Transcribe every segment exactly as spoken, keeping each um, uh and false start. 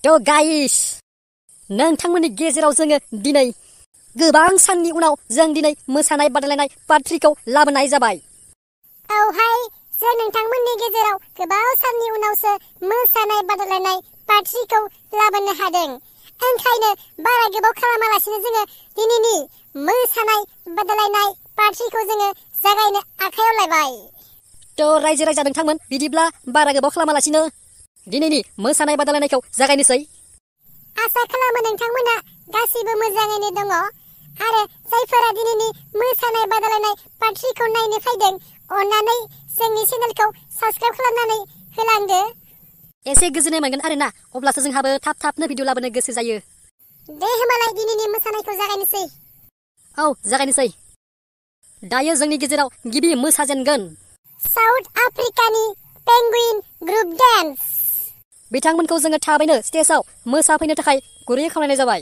थ' गाइस नोंथांमोननि गेजेराव जोङो दिनै गोबां साननि उनाव जों दिनै मोसानाय बादायलायनाय पार्ट थ्रीखौ लाबोनाय जाबाय। औहाय जों नोंथांमोननि गेजेराव गोबाव साननि उनावसो मोसानाय बादायलायनाय पार्ट थ्रीखौ लाबोनो हादों। ओंखायनो बारा गोबाव खालामालासिनो जोङो दिनैनि मोसानाय बादायलायनाय पार्ट थ्रीखौ जोङो जागायनो आखायाव लाबाय। थ' रायजो राजा नोंथांमोन बिदिब्ला बारा गोबाव खालामालासिनो दिनैनि मोसानाय बादायलायनायखौ जागायनोसै। आसा खालामो नोंथांमोना गासिबो मोजाङैनो दङ आरो जायफोरा दिनैनि मोसानाय बादायलायनाय पार्ट थ्रीखौ नायनो फैदों अन्नानै जोंनि चेनेलखौ साबस्क्राइब खालामनानै होलांदो। एसे गोजोननाय मोनगोन आरोना, अब्लासो जोंहाबो थाब थाबनो भिडिअ लाबोनो गोसो जायो। दे होमबालाय दिनैनि मोसानायखौ जागायनोसै। औ जागायनोसै। दायो जोंनि गेजेराव गिबि मोसाजेनगोन साउथ आफ्रिकानि पेंगुइन ग्रुप डान्स। बिथांमोनखौ जोङो थाबैनो स्टेजआव मोसाफैनो थाखाय गुरै खावलायनाय जाबाय।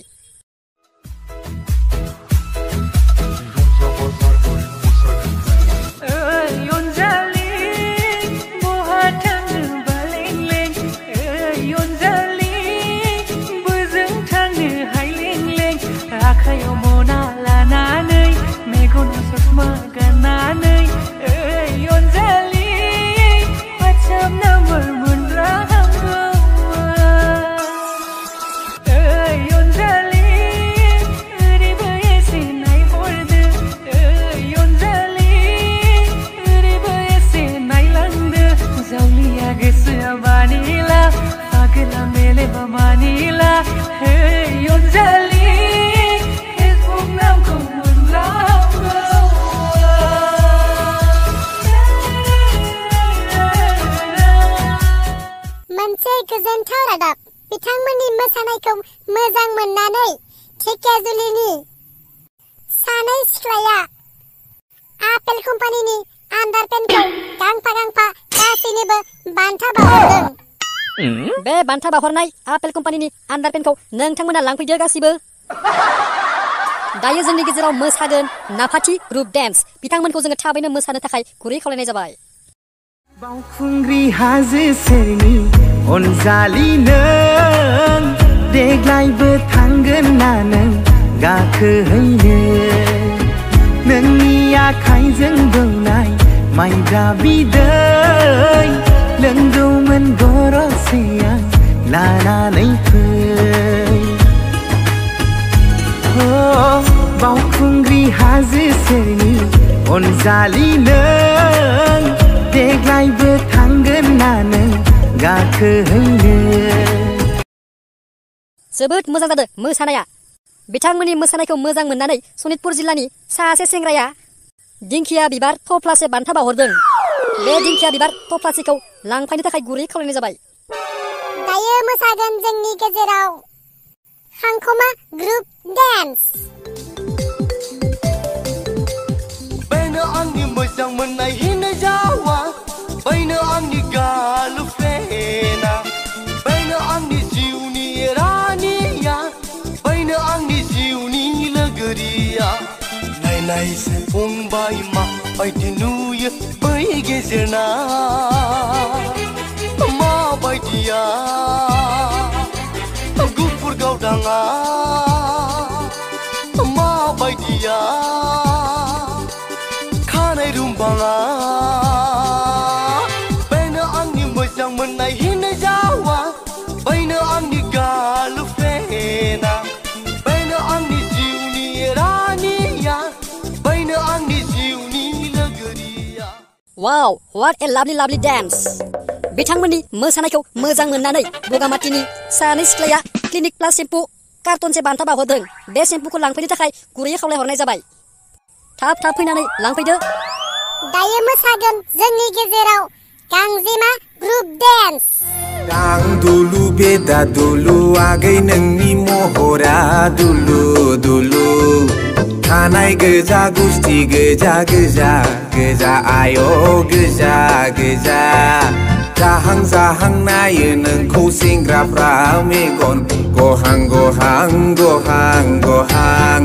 मोनसे गोजोनथाव रादाब, बिथांमोननि मोसानायखौ मोजां मोननानै धेकियाजुलिनि सानै सिख्लाया आपेल कम्पानिनि आन्डारपेन्टखौ गांफा गांफा गासैनोबो बान्था बावहरदों। बे बान्था बावहरनाय आपेल कम्पानिनि आन्डारपेन्टखौ नोंथांमोना लांफैदो गासिबो। दायो जोंनि गेजेराव मोसागोन नाफाथि ग्रुप डान्स। बिथांमोनखौ जोङो थाबैनो मोसानो थाखाय गुरै खावलायनाय जाबाय। बावखुंग्रि हाजो सेरनि अनजालि नों देग्लायबो थांगोन ना नों गाखोहैनो, नोंनि आखाइजों दौनाय माइब्रा बिदै लोंगौमोन गरसेया लानानै फै। बावखुंग्रि हाजो सेरनि अनजालि नों देग्लायबो थांगोन ना नों गाखोहैनो। जोबोद मोजां जादों मोसानाया। बिथांमोननि मोसानायखौ मोजां मोननानै सनितपुर जिल्लानि सासे सेंग्राया दिंखिया बिबार थफ्लासे बान्था बावहरदों। बे दिंखिया बिबार थफ्लासेखौ लांफैनो थाखाय गुरै खावलायनाय जाबाय। दायो मोसागोन जोंनि गेजेराव हांखमा ग्रुप डान्स। बेनो आंनि मोजां मोननाय हिन्जावा, बेनो आंनि गार्लफ्रेन्डआ, बेनो आंनि जिउनि रानिया, बेनो आंनि जिउनि लोगोरिया। नायनायसै फंबाय माबायदि नुयो बै गेजेरना, माबायदिया गुफुर गावदाङा, माबायदिया खानाय रुम्बाङा। बेनो आंनि मोजां मोननाय हिन्जावा, बेनो आंनि गार्लफ्रेन्डआ, बेनो आंनि जिउनि रानिया, बेनो आंनि जिउनि लोगोरिया। वाव, व्हाट ए लाभलि लाभलि डान्स। बिथांमोननि मोसानायखौ मोजां मोननानै बगामाथिनि सानै सिख्लाया क्लिनिक प्लास शेम्पु कार्टनसे बान्था बावहरदों। बे शेम्पुखौ लांफैनो थाखाय गुरै खावलायहरनाय जाबाय। थाब थाब फैनानै लांफैदो। दायो मोसागोन जोंनि गेजेराव गांजेमा ग्रुप डान्स। गां दुलु बेदा दुलु आगै नोंनि महरा दुलु दुलु, खानाय गोजा गुस्थि गोजा गोजा गोजा आय' गोजा गोजा। जाहां जाहां नायो नोंखौ सेंग्राफ्रा मेगन गहां गहां गहां गहां।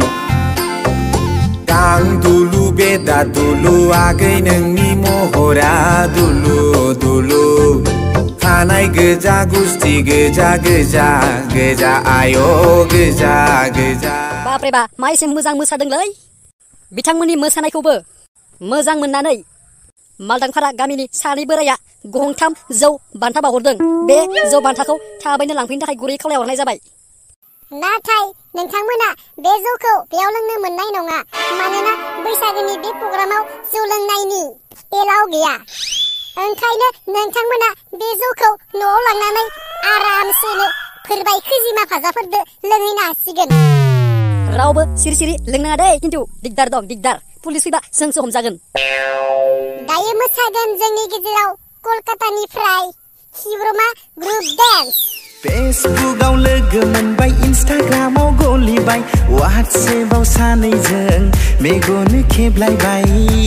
गां दुलु बेदा दुलु आगै नोंनि महरा दुलु दुलु, खानाय गोजा गुस्टि गोजा गोजा गोजा आय' गोजा गोजा बाप्रे बा मा एसे मोजां मोसादोंलै बिथांमोननि मोसानायखौबो मोजां मोननानै मालदांफारा गामिनि सानै बोराया गंथाम जौ बान्था बावहरदों बे जौ बान्थाखौ थाबैनो लांफैनो थाखाय गुरै खावलायहरनाय जाबाय नाथाय नोंथांमोना बे जौखौ बेयाव लोंनो मोननाय नङा मानोना बैसागोनि बे प्रग्रामाव जौ लोंनायनि एलाव गैया ओंखायनो नोंथांमोना बे जौखौ न'आव लांनानै आरामसेनो फोरबाय खैजिमा फाजाफोरदो लोंहैनो हासिगोन रावबो सिरि सिरि लोंनाङा दै खिन्थु दिगदार दं दिगदार पुलिस फैबा जोंसो हमजागोन दायो मोसागोन जोंनि गेजेराव कलकातानिफ्राय हिब्रमा ग्रुप डेन्स फेसबुकआव लोगो मोनबाय इन्स्टाग्रामाव गलिबाय वाट्सएपआव सानैजों मेगन खेबलायबाय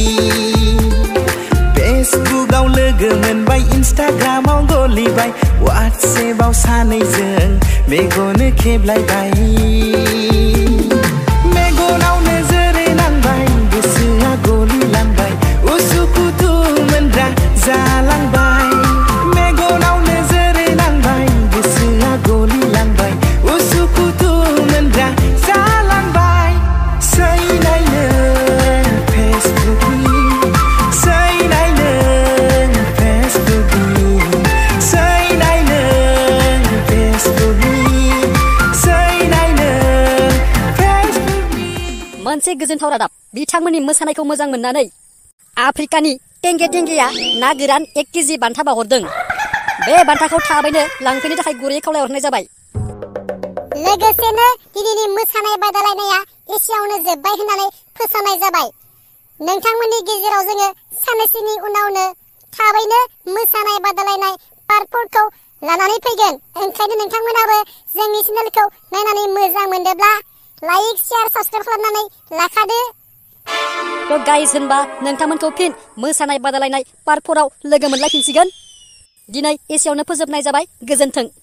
फेसबुकआव लोगो मोनबाय इन्स्टाग्रामाव गलिबाय वाट्सएपआव सानैजों मेगन खेबलायबाय मेगनाव नोजोरै नांबाय गोसोआ गलिलांबाय उसुखुथु मोनग्रा जालांबाय मेगनाव नोजोरै नांबाय गोसोआ गलिलांबाय उसुखुथु मोनग्रा जालांबाय सैनायनो फेसबुकनि सैनायनो फेसबुकनि सैनायनो फेसबुकनि सैनायनो फेसबुकनि मोनसे गोजोनथाव रादाब बिथांमोननि मोसानायखौ मोजां मोननानै आफ्रिकानि टेंगे टेंगेया ना गोरान एक केजि बान्था बावहरदों बे बान्थाखौ थाबैनो लांफैनो थाखाय गुरैयै खावलायहरनाय जाबाय लोगोसेनो दिनैनि मोसानाय बादायलायनाया एसेयावनो जोबबाय होननानै फोसावनाय जाबाय नोंथांमोननि गेजेराव जोङो साननैसोनि उनावनो थाबैनो मोसानाय बादायलायनाय पार्टफोरखौ लानानै फैगोन ओंखायनो नोंथांमोनाबो जोंनि चेनेलखौ नायनानै मोजां मोनदोंब्ला लाइक शेयार साबस्क्राइब खालामनानै लाखादो थ' गाइस होनबा नोंथांमोनखौ फिन मोसानाय बादायलायनाय पार्ट फ'राव लोगो मोनलायफिनसिगोन दिनै एसेयावनो फोजोबनाय जाबाय गोजोन्थों।